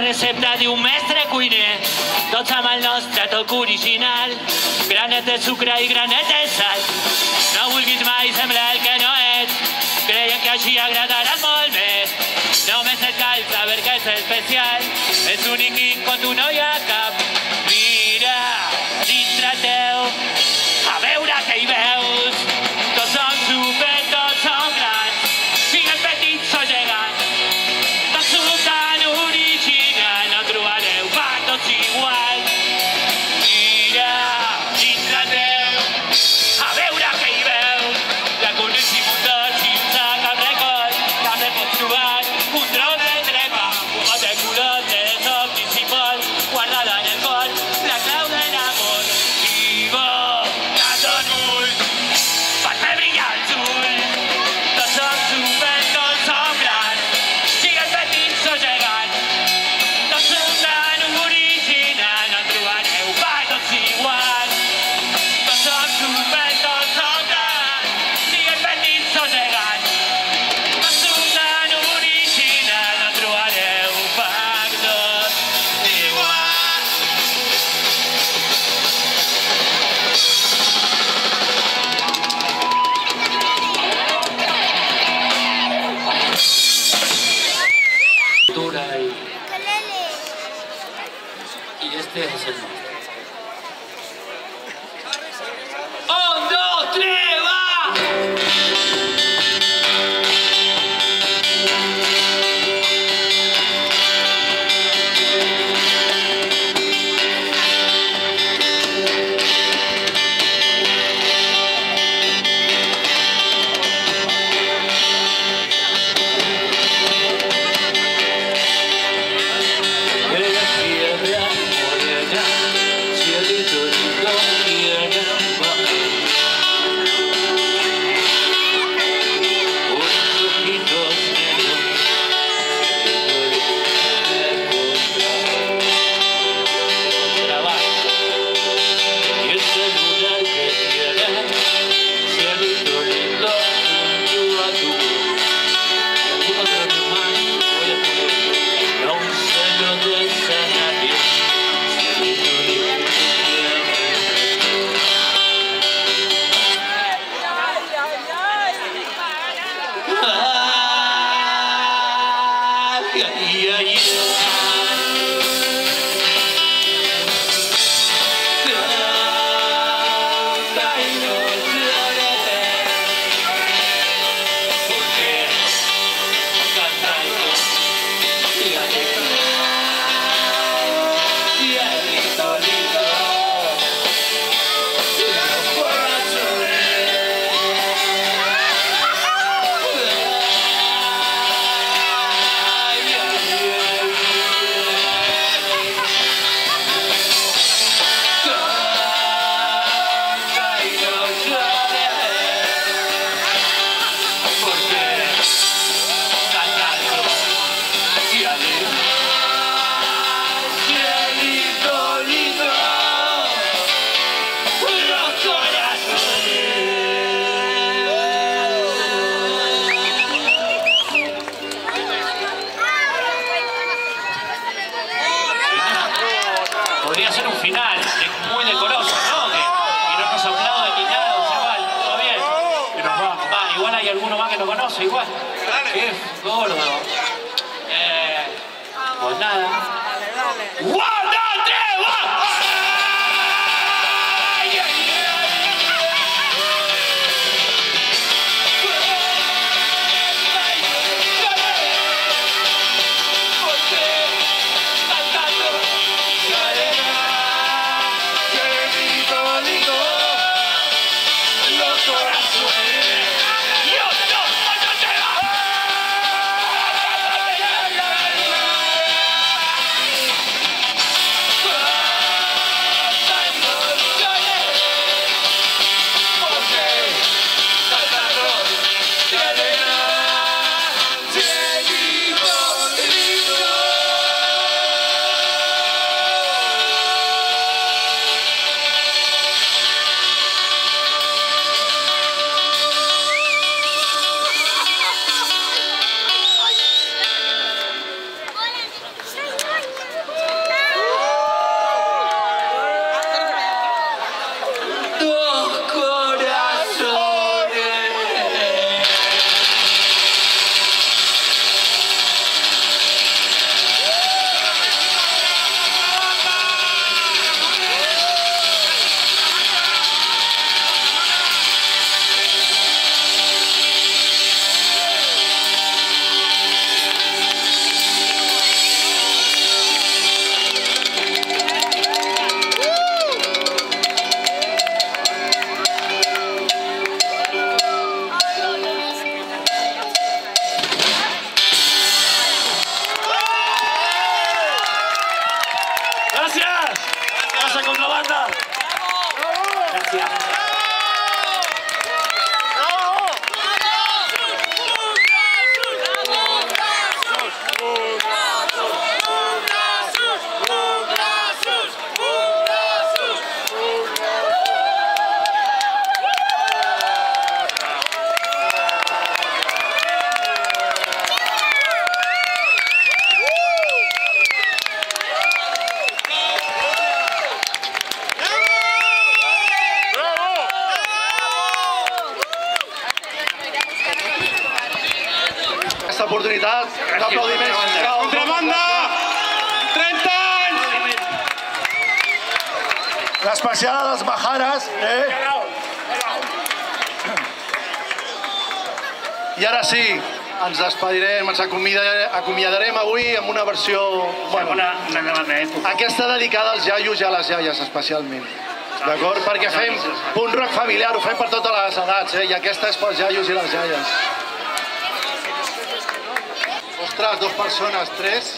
recepta d'un mestre cuiner. Tots amb el nostre toc original. Granet de sucre i granet de sal. No vulguis mai semblar el que no ets. Creiem que així agradaran molt més. Només et cal saber que és especial. És únic i quan tu no hi ha cap. Mira dintre teu, a veure què hi veus. Tots som super, tots som grans. Sigues petits o gegants. Tots som tan originals. No trobareu pas tots iguals. Mira dintre teu, a veure què hi veus. La coneixi muntat sense cap record. També pots trobar un tros de treva, un got de color de somnis i por. Guardada en el cor, la clau de l'amor. Vivo a ton ull, per fer brillar els ulls. Tots som super, tots som grans. Sigues petits o gegants. Tots som tan originals. No trobareu pas tots iguals. Tots som super, tots som grans. Sigues petits o gegants. Tots som tan originals. No trobareu pas tots iguals. Cultura y este es el nombre. ¡Un, dos, tres, va! Podría ser un final muy decoroso, ¿no? Y no nos aplauden ni nada, o sea, vale, todo bien. Y nos vamos. Va, igual hay alguno más que no conoce, igual. Qué gordo. Pues nada. ¡1, 2, 3, ¡va! pasa con la banda? Gracias. Oportunitat, un aplaudiment. Contrabanda! 30 anys! L'especial a les Majares, I ara sí, ens despedirem, ens acomiadarem avui amb una versió... Bueno, aquesta dedicada als iaios i a les iaies, especialment. D'acord? Perquè fem punt rock familiar, ho fem per totes les edats, i aquesta és pels iaios i les iaies. Ostres, 2 persones, 3,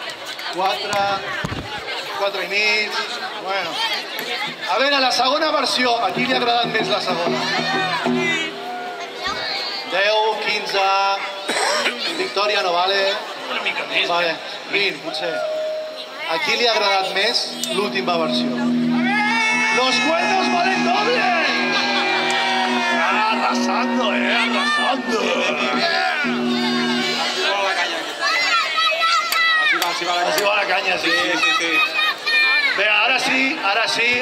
4 i mig... Bueno. A veure, la segona versió, a qui li ha agradat més la segona? 10, 15... Victòria no vale? Una mica més. Vale, 20, potser. A qui li ha agradat més l'última versió? ¡Los cuernos valen doble! Arrasando, arrasando. Así va la caña, sí. Venga, ahora sí.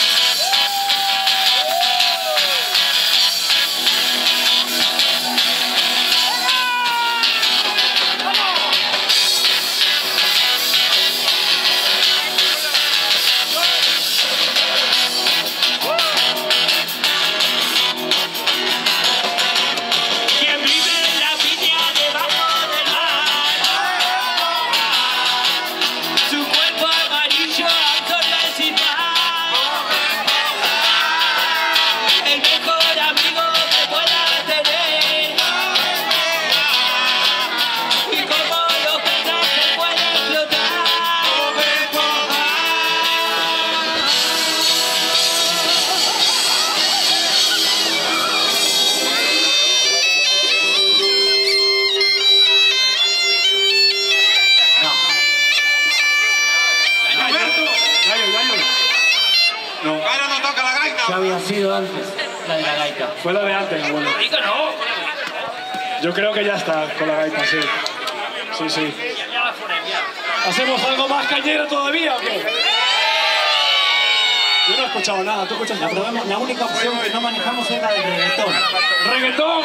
Había sido antes, la de la gaita. Fue la de antes, abuelo. Rico, no. Yo creo que ya está con la gaita, sí. Sí. ¿Hacemos algo más cañero todavía o qué? Yo no he escuchado nada, ¿tú escuchas nada? La única opción que no manejamos es la del reggaetón. ¡Reggaetón!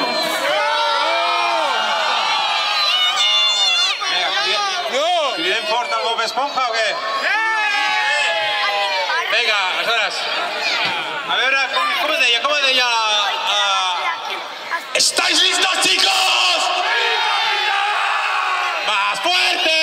Cridem fort al Bob Esponja o què? Vinga, aleshores, a veure, com deia... ¿Estáis listos, chicos? ¡Más fuerte!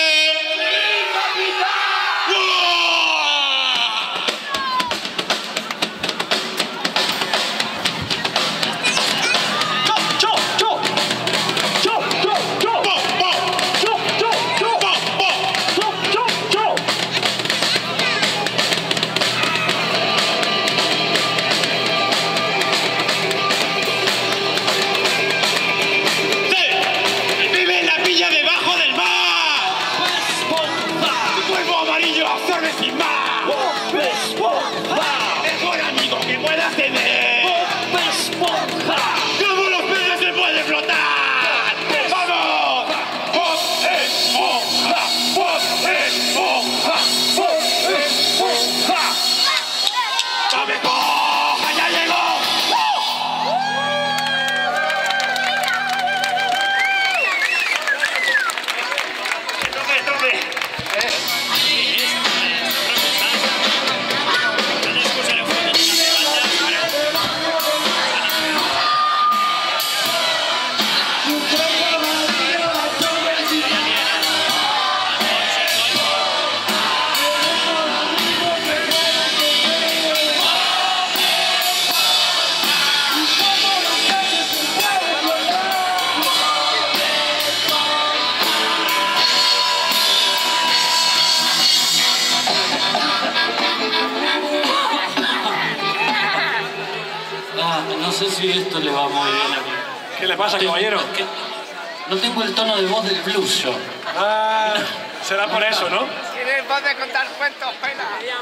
sé si esto le va muy bien a mí. ¿Qué le pasa, caballero? No tengo el tono de voz del blues yo. Ah, será por eso, ¿no? ¿Tienes voz de contar cuentos, pena?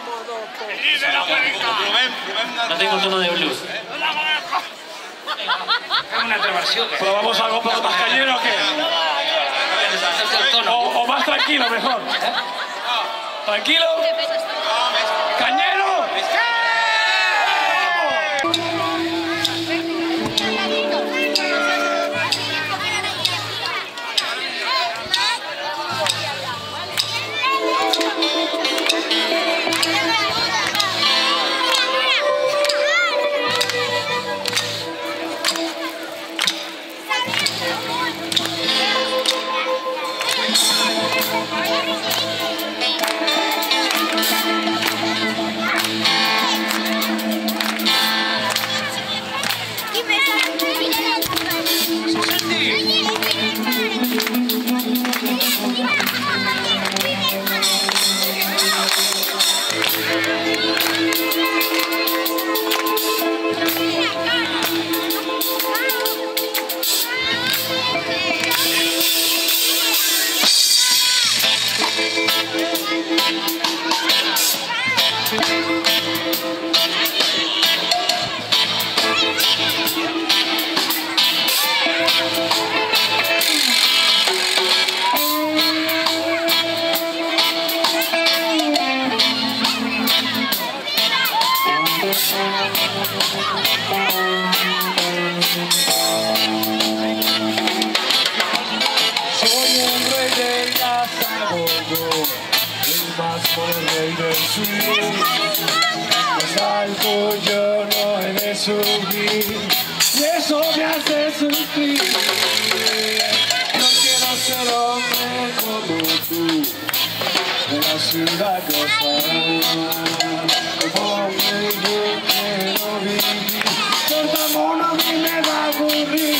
No tengo tono de blues. Es una reversión. ¿Probamos algo más cañero o qué? O más tranquilo, mejor. ¿Tranquilo? ¡Cañero! Y eso me hace sufrir. No quiero ser hombre como tú, de la ciudad gozar. Como hombre yo quiero vivir, por tu amor a mí me va a aburrir.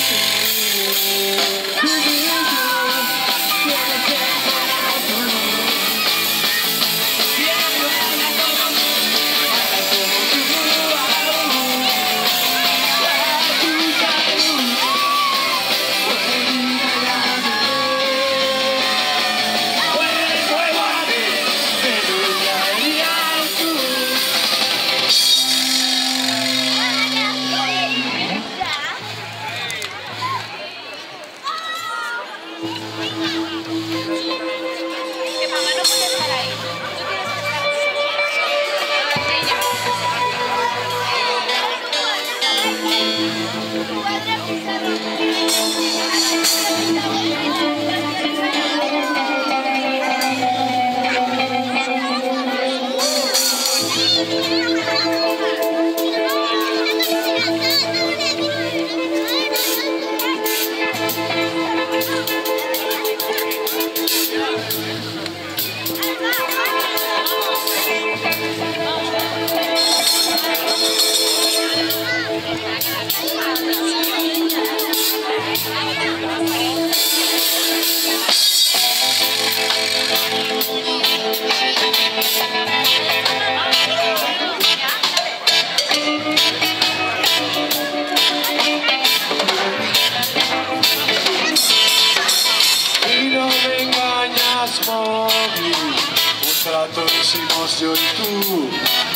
Hicimos yo y tú.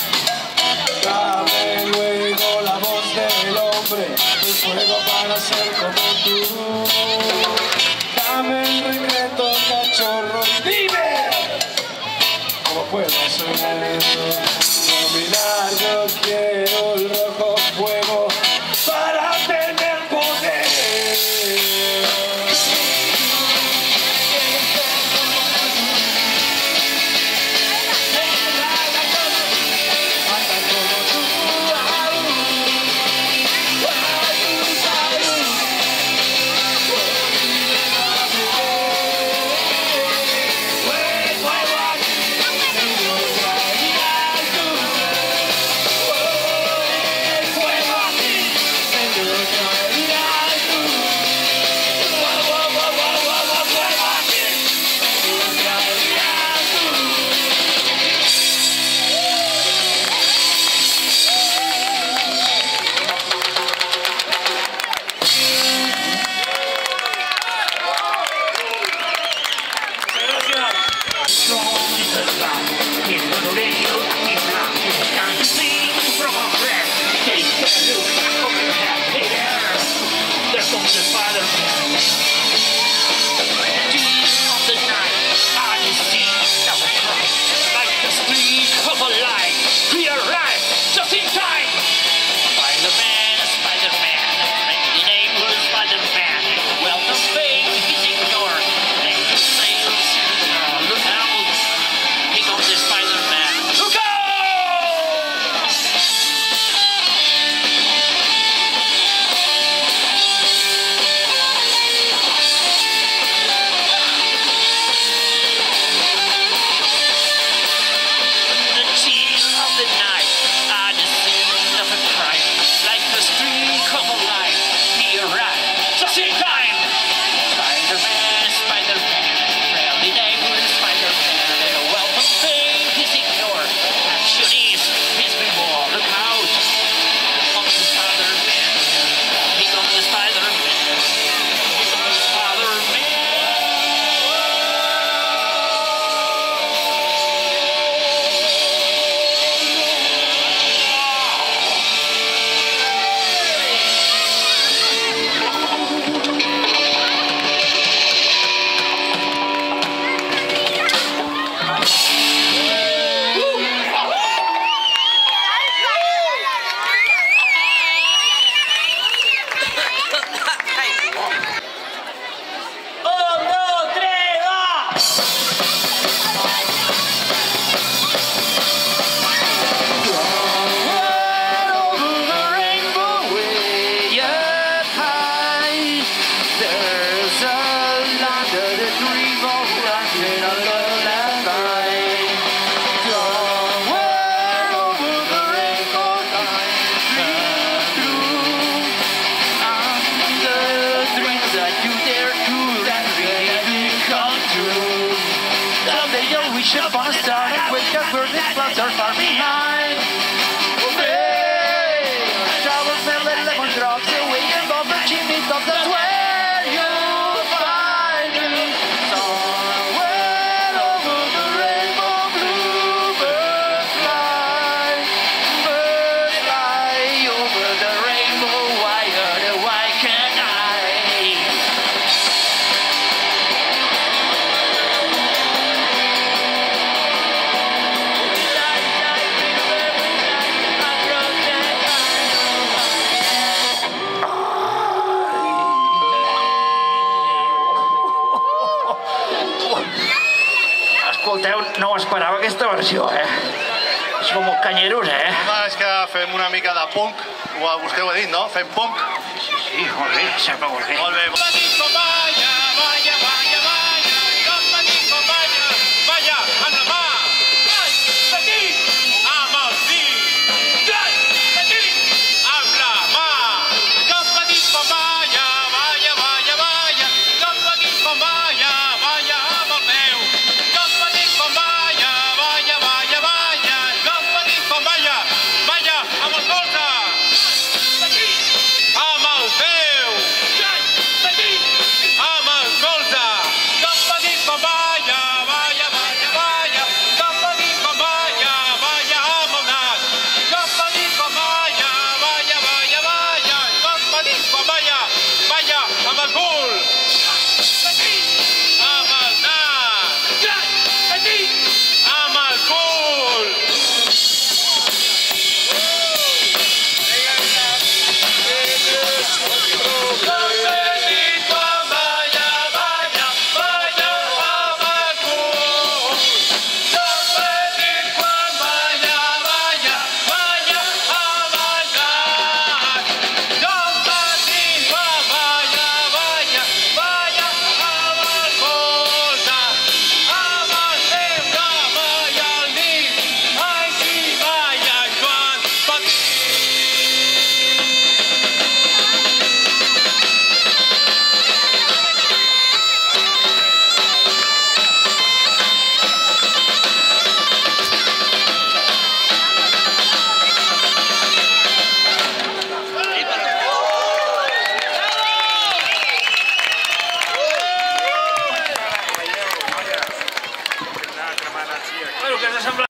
Dame luego la voz del hombre, el fuego para ser como tú. Dame el secreto, cachorro, y dime cómo puedo hacer. Dominar, yo quiero el rojo fuego para tener poder. far behind. Travels and the lemon drops away above the chimney top. That's where you'll find me. Somewhere over the rainbow, bluebirds fly. Birds fly over the rainbow. Why can't I? Escolteu, no esperava aquesta versió, És com canyeros, Home, és que fem una mica de punk. Vostè ho ha dit, no? Fem punk. Sí, molt bé, sembla molt bé. Molt bé.